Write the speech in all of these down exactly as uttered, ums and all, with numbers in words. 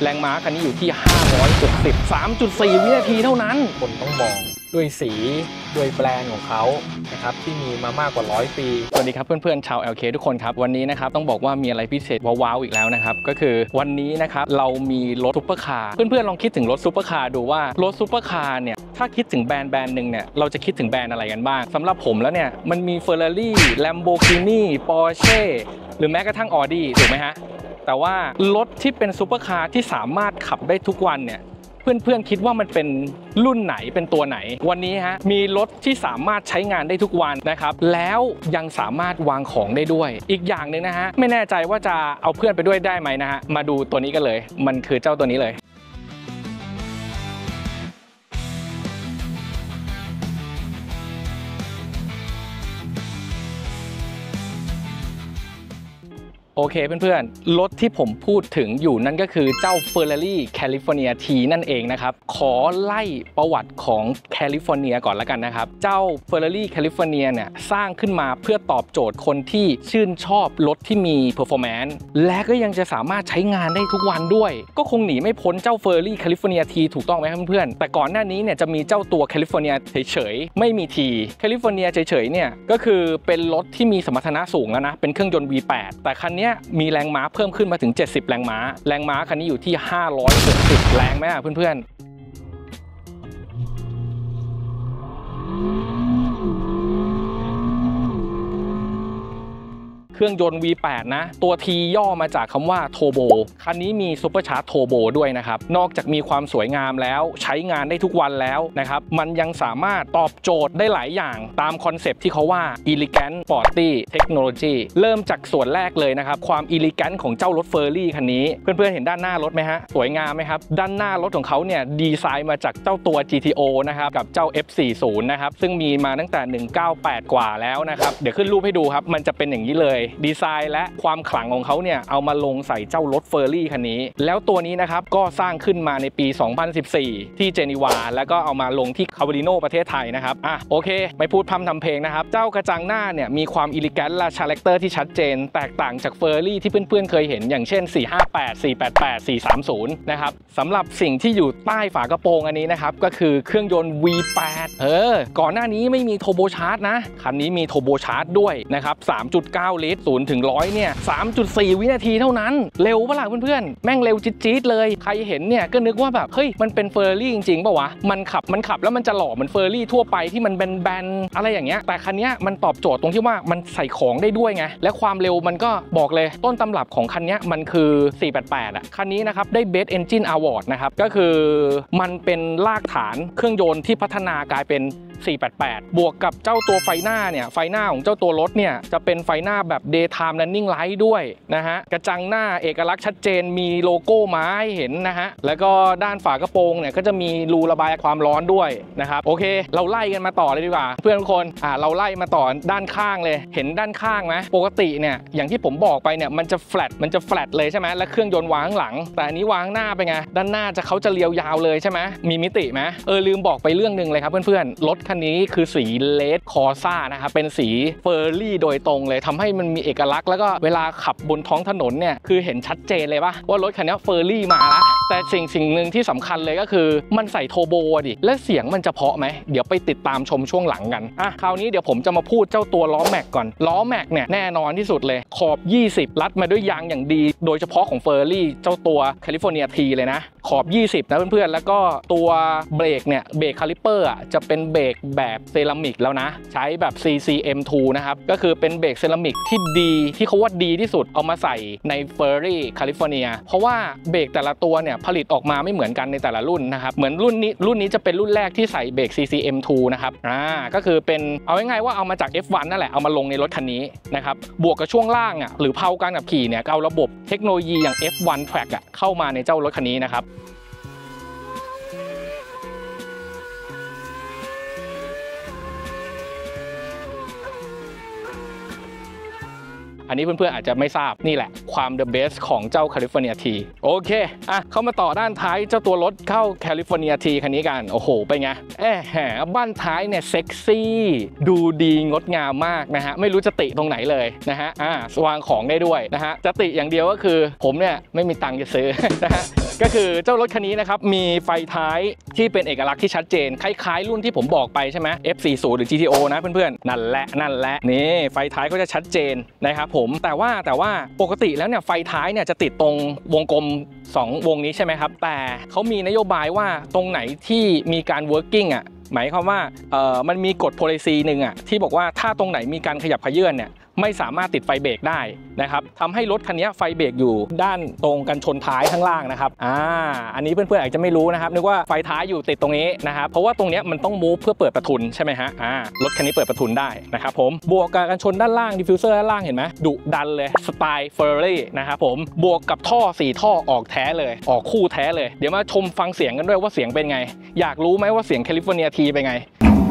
แรงม้าคันนี้อยู่ที่ห้าร้อยหกสิบ สามจุดสี่ วินาทีเท่านั้นคนต้องมองด้วยสีด้วยแบรนด์ของเขานะครับที่มีมามากกว่าร้อยปีสวัสดีครับเพื่อนๆชาว แอล เค ทุกคนครับวันนี้นะครับต้องบอกว่ามีอะไรพิเศษว้าวๆอีกแล้วนะครับก็คือวันนี้นะครับเรามีรถซุปเปอร์คาร์เพื่อนๆลองคิดถึงรถซุปเปอร์คาร์ดูว่ารถซุปเปอร์คาร์เนี่ยถ้าคิดถึงแบรนด์แบรนด์หนึ่งเนี่ยเราจะคิดถึงแบรนด์อะไรกันบ้างสำหรับผมแล้วเนี่ยมันมี Ferrari Lamborghini Porsche หรือแม้กระทั่ง Audi ถูกไหมฮะแต่ว่ารถที่เป็นซุปเปอร์คาร์ที่สามารถขับได้ทุกวันเนี่ยเพื่อนๆคิดว่ามันเป็นรุ่นไหนเป็นตัวไหนวันนี้ฮะมีรถที่สามารถใช้งานได้ทุกวันนะครับแล้วยังสามารถวางของได้ด้วยอีกอย่างหนึ่งนะฮะไม่แน่ใจว่าจะเอาเพื่อนไปด้วยได้ไหมนะฮะมาดูตัวนี้กันเลยมันคือเจ้าตัวนี้เลยโอเคเพื่อนๆรถที่ผมพูดถึงอยู่นั่นก็คือเจ้า Ferrari California T นั่นเองนะครับขอไล่ประวัติของแคลิฟอร์เนียก่อนแล้วกันนะครับเจ้า Ferrari California เนี่ยสร้างขึ้นมาเพื่อตอบโจทย์คนที่ชื่นชอบรถที่มี performance และก็ยังจะสามารถใช้งานได้ทุกวันด้วยก็คงหนีไม่พ้นเจ้า Ferrari California T ถูกต้องไหมครับเพื่อนๆแต่ก่อนหน้านี้เนี่ยจะมีเจ้าตัว California เฉยๆไม่มี T California เฉยๆเนี่ยก็คือเป็นรถที่มีสมรรถนะสูงแล้วนะเป็นเครื่องยนต์ วี แปด แต่คันนี้มีแรงม้าเพิ่มขึ้นมาถึงเจ็ดสิบแรงม้าแรงม้าคันนี้อยู่ที่ห้าร้อยหกสิบแรงไหมอ่ะเพื่อนๆเครื่องยนต์ วี แปด นะตัว T ย่อมาจากคำว่าโทโบคันนี้มีซุปเปอร์ชาร์จโทโบด้วยนะครับนอกจากมีความสวยงามแล้วใช้งานได้ทุกวันแล้วนะครับมันยังสามารถตอบโจทย์ได้หลายอย่างตามคอนเซปต์ที่เขาว่า Elegant Sporty Technology เริ่มจากส่วนแรกเลยนะครับความ Elegant ของเจ้ารถ Ferrari คันนี้เพื่อนๆเห็นด้านหน้ารถไหมฮะสวยงามไหมครับด้านหน้ารถของเขาเนี่ยดีไซน์มาจากเจ้าตัว จี ที โอ นะครับกับเจ้า เอฟ สี่สิบ นะครับซึ่งมีมาตั้งแต่หนึ่งเก้าแปดกว่าแล้วนะครับเดี๋ยวขึ้นรูปให้ดูครับมันจะเป็นอย่างนี้เลยดีไซน์และความขลังของเขาเนี่ยเอามาลงใส่เจ้ารถเฟอร์รี่คันนี้แล้วตัวนี้นะครับก็สร้างขึ้นมาในปีสองพันสิบสี่ที่เจนีวาแล้วก็เอามาลงที่คาร์ดิโนประเทศไทยนะครับอ่ะโอเคไม่พูดพร่ำทำเพลงนะครับเจ้ากระจังหน้าเนี่ยมีความอิลิแกนและคาแรคเตอร์ที่ชัดเจนแตกต่างจากเฟอร์รี่ที่เพื่อนๆเคยเห็นอย่างเช่นสี่ห้าแปด สี่แปดแปด สี่สามศูนย์นะครับสำหรับสิ่งที่อยู่ใต้ฝากระโปรงอันนี้นะครับก็คือเครื่องยนต์ วี แปด เออก่อนหน้านี้ไม่มีโทโบชาร์จนะคันนี้มีโทโบชาร์จด้วยนะครับ สามจุดเก้า ลิตรศูนย์ถึงร้อยเนี่ย สามจุดสี่ วินาทีเท่านั้นเร็วปะล่ะเพื่อนๆแม่งเร็วจี๊ดๆเลยใครเห็นเนี่ยก็นึกว่าแบบเฮ้ยมันเป็นเฟอร์รี่จริงๆป่ะวะมันขับมันขับแล้วมันจะหล่อเหมือนเฟอร์รี่ทั่วไปที่มันเป็นแบนอะไรอย่างเงี้ยแต่คันนี้มันตอบโจทย์ตรงที่ว่ามันใส่ของได้ด้วยไงและความเร็วมันก็บอกเลยต้นตำรับของคันนี้มันคือสี่แปดแปดอ่ะคันนี้นะครับได้ Best Engine Award นะครับก็คือมันเป็นรากฐานเครื่องยนต์ที่พัฒนากลายเป็นสี่แปดแปดบวกกับเจ้าตัวไฟหน้าเนี่ยไฟหน้าของเจ้าตัวรถเนี่ยจะเป็นไฟหน้าแบบ Daytime Running Light ด้วยนะฮะกระจังหน้าเอกลักษณ์ชัดเจนมีโลโก้ม้าให้เห็นนะฮะแล้วก็ด้านฝากระโปรงเนี่ยก็จะมีรูระบายความร้อนด้วยนะครับโอเคเราไล่กันมาต่อเลยดีกว่าเพื่อนทุกคนอ่าเราไล่มาต่อด้านข้างเลยเห็นด้านข้างไหมปกติเนี่ยอย่างที่ผมบอกไปเนี่ยมันจะแฟลตมันจะแฟลตเลยใช่ไหมแล้วเครื่องยนต์วางข้างหลังแต่อันนี้วางหน้าไปไงด้านหน้าจะเขาจะเรียวยาวเลยใช่ไหมมีมิติไหมเออลืมบอกไปเรื่องนึงเลยครับเพื่อนๆรถคันนี้คือสีเลดคอร์ซ่านะครับเป็นสีเฟอร์รี่โดยตรงเลยทำให้มันมีเอกลักษณ์แล้วก็เวลาขับบนท้องถนนเนี่ยคือเห็นชัดเจนเลยป่ะว่ารถคันนี้เฟอร์รี่มาละแต่สิ่งสิ่งหนึ่งที่สำคัญเลยก็คือมันใส่โทโบดิและเสียงมันจะเพาะไหมเดี๋ยวไปติดตามชมช่วงหลังกันอ่ะคราวนี้เดี๋ยวผมจะมาพูดเจ้าตัวล้อแม็กก่อนล้อแม็กเนี่ยแน่นอนที่สุดเลยขอบยี่สิบรัดมาด้วยยางอย่างดีโดยเฉพาะของเฟอร์รี่เจ้าตัวแคลิฟอร์เนียทีเลยนะขอบยี่สิบนะเพื่อนๆแล้วก็ตัวเบรกเนี่ยเบรกคาลิเปอร์อ่ะจะเป็นเบรกแบบเซรามิกแล้วนะใช้แบบ ซี ซี เอ็ม ทู นะครับก็คือเป็นเบรกเซรามิกที่ดีที่เขาว่าดีที่สุดเอามาใส่ใน Ferrari California เพราะว่าเบรกแต่ละตัวเนี่ยผลิตออกมาไม่เหมือนกันในแต่ละรุ่นนะครับเหมือนรุ่นนี้รุ่นนี้จะเป็นรุ่นแรกที่ใส่เบรก ซี ซี เอ็ม ทู นะครับอ่าก็คือเป็นเอาง่ายๆว่าเอามาจาก เอฟ วัน นั่นแหละเอามาลงในรถคันนี้นะครับบวกกับช่วงล่างอ่ะหรือเพาการขับขี่เนี่ยเอาระบบเทคโนโลยีอย่าง เอฟ วัน Track อ่ะเข้ามาในเจ้ารถคันนี้นะครับ อันนี้เพื่อนๆอาจจะไม่ทราบนี่แหละความ the best ของเจ้า California T โอเคอ่ะเข้ามาต่อด้านท้ายเจ้าตัวรถเข้า California T คันนี้กันโอ้โหไปไงแอะแหมบ้านท้ายเนี่ยเซ็กซี่ดูดีงดงามมากนะฮะไม่รู้จะติตรงไหนเลยนะฮะอ่าวางของได้ด้วยนะฮะจะติอย่างเดียวก็คือผมเนี่ยไม่มีตังค์จะซื้อนะฮะก็คือเจ้ารถคันนี้นะครับมีไฟท้ายที่เป็นเอกลักษณ์ที่ชัดเจนคล้ายๆรุ่นที่ผมบอกไปใช่ไหม เอฟ สี่สิบ หรือ จี ที โอ นะเพื่อนๆนั่นแหละนั่นแหละนี่ไฟท้ายก็จะชัดเจนนะครับผมแต่ว่าแต่ว่าปกติแล้วเนี่ยไฟท้ายเนี่ยจะติดตรงวงกลมสองวงนี้ใช่ไหมครับแต่เขามีนโยบายว่าตรงไหนที่มีการ working อ่ะหมายความว่าเอ่อมันมีกฎ policy หนึ่งอ่ะที่บอกว่าถ้าตรงไหนมีการขยับเขยื้อนเนี่ยไม่สามารถติดไฟเบรกได้นะครับทำให้รถคันนี้ไฟเบรกอยู่ด้านตรงกันชนท้ายข้างล่างนะครับอ่าอันนี้เพื่อนๆอาจจะไม่รู้นะครับนึกว่าไฟท้ายอยู่ติดตรงนี้นะครับเพราะว่าตรงนี้มันต้องมูฟเพื่อเปิดประทุนใช่ไหมฮะอ่ารถคันนี้เปิดประทุนได้นะครับผมบวกกับกันชนด้านล่างดิฟฟิวเซอร์ด้านล่างเห็นไหมดุดันเลยสไตล์เฟอร์รารี่นะครับผมบวกกับท่อสี่ท่อออกแท้เลยออกคู่แท้เลยเดี๋ยวมาชมฟังเสียงกันด้วยว่าเสียงเป็นไงอยากรู้ไหมว่าเสียงแคลิฟอร์เนียทีเป็นไง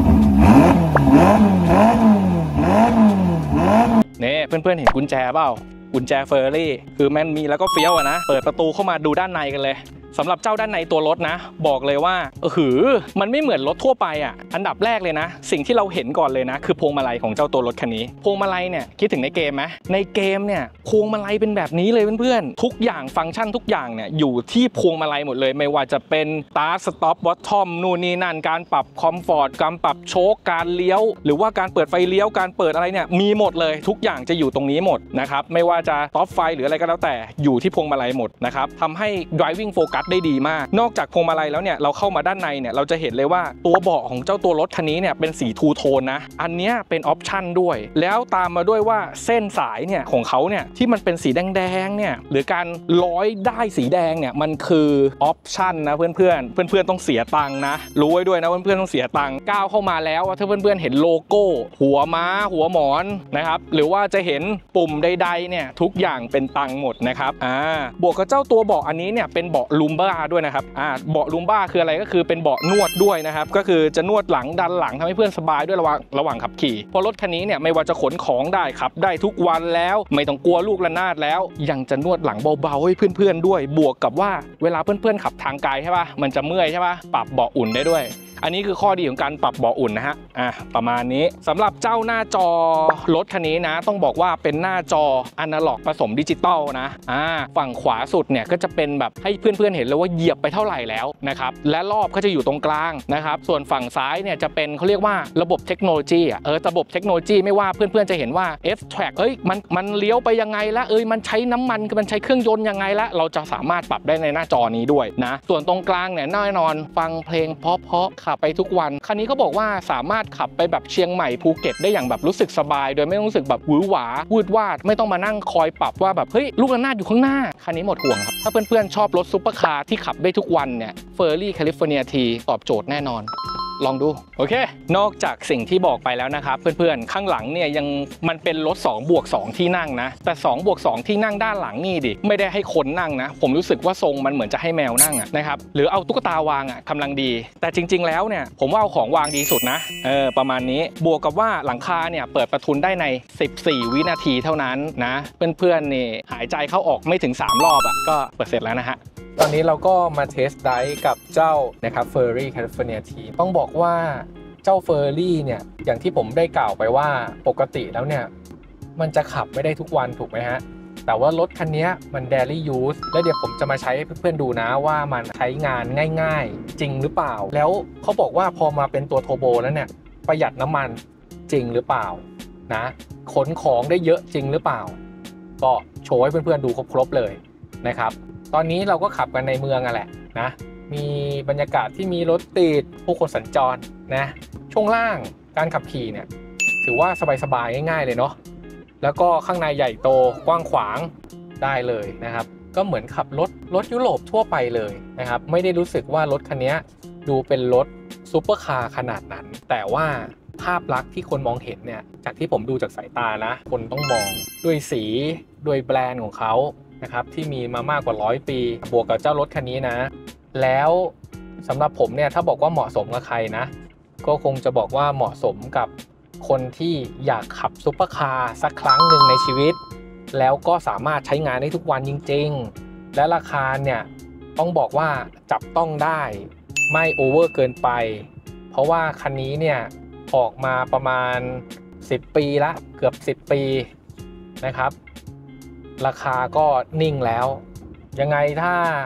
นี่เพื่อนๆเห็นกุญแจเปล่ากุญแจเฟอร์รารี่คือแม่นมีแล้วก็เฟี้ยวอะนะเปิดประตูเข้ามาดูด้านในกันเลยสำหรับเจ้าด้านในตัวรถนะบอกเลยว่าเออหือมันไม่เหมือนรถทั่วไปอ่ะอันดับแรกเลยนะสิ่งที่เราเห็นก่อนเลยนะคือพวงมาลัยของเจ้าตัวรถคันนี้พวงมาลัยเนี่ยคิดถึงในเกมไหมในเกมเนี่ยพวงมาลัยเป็นแบบนี้เลยเพื่อนๆทุกอย่างฟังก์ชันทุกอย่างเนี่ยอยู่ที่พวงมาลัยหมดเลยไม่ว่าจะเป็นตาร์ทสต็อปบอททอมนู่นนี่นั่นการปรับคอมฟอร์ตการปรับโชคการเลี้ยวหรือว่าการเปิดไฟเลี้ยวการเปิดอะไรเนี่ยมีหมดเลยทุกอย่างจะอยู่ตรงนี้หมดนะครับไม่ว่าจะท็อปไฟหรืออะไรก็แล้วแต่อยู่ที่พวงมาลัยหมดนะครับทำให้ driving focus ได้ดีมากนอกจากพวงมาลัยแล้วเนี่ยเราเข้ามาด้านในเนี่ยเราจะเห็นเลยว่าตัวเบาะของเจ้าตัวรถคันนี้เนี่ยเป็นสีทูโทนนะอันนี้เป็นออปชั่นด้วยแล้วตามมาด้วยว่าเส้นสายเนี่ยของเขาเนี่ยที่มันเป็นสีแดงๆเนี่ยหรือการร้อยได้สีแดงเนี่ยมันคือออปชั่นนะเพื่อนๆเพื่อนๆต้องเสียตังค์นะรู้ไว้ด้วยนะเพื่อนๆต้องเสียตังค์ก้าวเข้ามาแล้วถ้าเพื่อนๆเห็นโลโก้หัวม้าหัวหมอนนะครับหรือว่าจะเห็นปุ่มใดๆเนี่ยทุกอย่างเป็นตังค์หมดนะครับอ่าบวกกับเจ้าตัวเบาะอันนี้เนี่ยเป็นเบาะลูมบ้าด้วยนะครับอ่าเบาะลูมบ้าคืออะไรก็คือเป็นเบาะนวดด้วยนะครับก็คือจะนวดหลังดันหลังทำให้เพื่อนสบายด้วยระหว่างระหว่างขับขี่เพราะรถคันนี้เนี่ยไม่ว่าจะขนของได้ขับได้ทุกวันแล้วไม่ต้องกลัวลูกระนาดแล้วยังจะนวดหลังเบาๆให้เพื่อนๆด้วยบวกกับว่าเวลาเพื่อนๆขับทางไกลใช่ป่ะมันจะเมื่อยใช่ป่ะปรับเบาะอุ่นได้ด้วยอันนี้คือข้อดีของการปรับเบาะอุ่นนะฮะอ่ะประมาณนี้สำหรับเจ้าหน้าจอรถคันนี้นะต้องบอกว่าเป็นหน้าจออนาล็อกผสมดิจิตอลนะอ่าฝั่งขวาสุดเนี่ยก็จะเป็นแบบให้เพื่อนๆเห็นเลยว่าเหยียบไปเท่าไหร่แล้วนะครับและรอบก็จะอยู่ตรงกลางนะครับส่วนฝั่งซ้ายเนี่ยจะเป็นเขาเรียกว่าระบบเทคโนโลยีอ่ะเออระบบเทคโนโลยีไม่ว่าเพื่อนๆจะเห็นว่า F-Track เอ้ยมันมันเลี้ยวไปยังไงละเอ้ยมันใช้น้ำมันมันใช้เครื่องยนต์ยังไงละเราจะสามารถปรับได้ในหน้าจอนี้ด้วยนะส่วนตรงกลางเนี่ยแน่นอนฟังเพลงเพราะๆขับไปทุกวันคันนี้เขาบอกว่าสามารถขับไปแบบเชียงใหม่ภูเก็ตได้อย่างแบบรู้สึกสบายโดยไม่ต้องรู้สึกแบบหวือหวาวูดวาดไม่ต้องมานั่งคอยปรับว่าแบบเฮ้ยลูกระนาดอยู่ข้างหน้าคันนี้หมดห่วงครับถ้าเพื่อนๆชอบรถซุปเปอร์คาร์ที่ขับได้ทุกวันเนี่ยเฟอร์รี่แคลิฟอร์เนียทีตอบโจทย์แน่นอนลองดูโอเคนอกจากสิ่งที่บอกไปแล้วนะครับเพื่อนๆข้างหลังเนี่ยยังมันเป็นรถสองบวกสองที่นั่งนะแต่สองบวกสองที่นั่งด้านหลังนี่ดิไม่ได้ให้คนนั่งนะผมรู้สึกว่าทรงมันเหมือนจะให้แมวนั่งอะนะครับหรือเอาตุ๊กตาวางอะกำลังดีแต่จริงๆแล้วเนี่ยผมว่าเอาของวางดีสุดนะเออประมาณนี้บวกกับว่าหลังคาเนี่ยเปิดประทุนได้ในสิบสี่วินาทีเท่านั้นนะเพื่อนๆนี่หายใจเข้าออกไม่ถึงสามรอบอะก็เปิดเสร็จแล้วนะฮะตอนนี้เราก็มาเทสไดฟ์กับเจ้านะครับ Ferrari California T ต้องบอกว่าเจ้า Ferrari เนี่ยอย่างที่ผมได้กล่าวไปว่าปกติแล้วเนี่ยมันจะขับไม่ได้ทุกวันถูกไหมฮะแต่ว่ารถคันนี้มัน daily use แล้วเดี๋ยวผมจะมาใช้ให้เพื่อนๆดูนะว่ามันใช้งานง่ายๆจริงหรือเปล่าแล้วเขาบอกว่าพอมาเป็นตัวโทโบแล้วเนี่ยประหยัดน้ำมันจริงหรือเปล่านะขนของได้เยอะจริงหรือเปล่าก็โชว์ให้เพื่อนๆดูครบๆเลยนะครับตอนนี้เราก็ขับกันในเมืองอ่ะแหละนะมีบรรยากาศที่มีรถติดผู้คนสัญจรนะช่วงล่างการขับขี่เนี่ยถือว่าสบายๆง่ายๆเลยเนาะแล้วก็ข้างในใหญ่โตกว้างขวางได้เลยนะครับก็เหมือนขับรถรถยุโรปทั่วไปเลยนะครับไม่ได้รู้สึกว่ารถคันนี้ดูเป็นรถซูเปอร์คาร์ขนาดนั้นแต่ว่าภาพลักษณ์ที่คนมองเห็นเนี่ยจากที่ผมดูจากสายตานะคนต้องมองด้วยสีด้วยแบรนด์ของเขานะครับที่มีมามากกว่าร้อยปีบวกกับเจ้ารถคันนี้นะแล้วสำหรับผมเนี่ยถ้าบอกว่าเหมาะสมกับใครนะก็คงจะบอกว่าเหมาะสมกับคนที่อยากขับซุปเปอร์คาร์สักครั้งหนึ่งในชีวิตแล้วก็สามารถใช้งานได้ทุกวันจริงๆและราคาเนี่ยต้องบอกว่าจับต้องได้ไม่โอเวอร์เกินไปเพราะว่าคันนี้เนี่ยออกมาประมาณสิบปีละเกือบสิบปีนะครับราคาก็นิ่งแล้วยังไงถ้า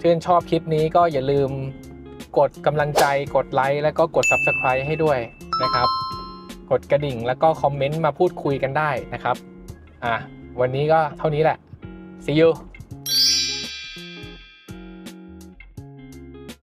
ชื่นชอบคลิปนี้ก็อย่าลืมกดกำลังใจกดไลค์แล้วก็กด ซับสไครบ์ ให้ด้วยนะครับกดกระดิ่งแล้วก็คอมเมนต์มาพูดคุยกันได้นะครับอ่ะวันนี้ก็เท่านี้แหละ see you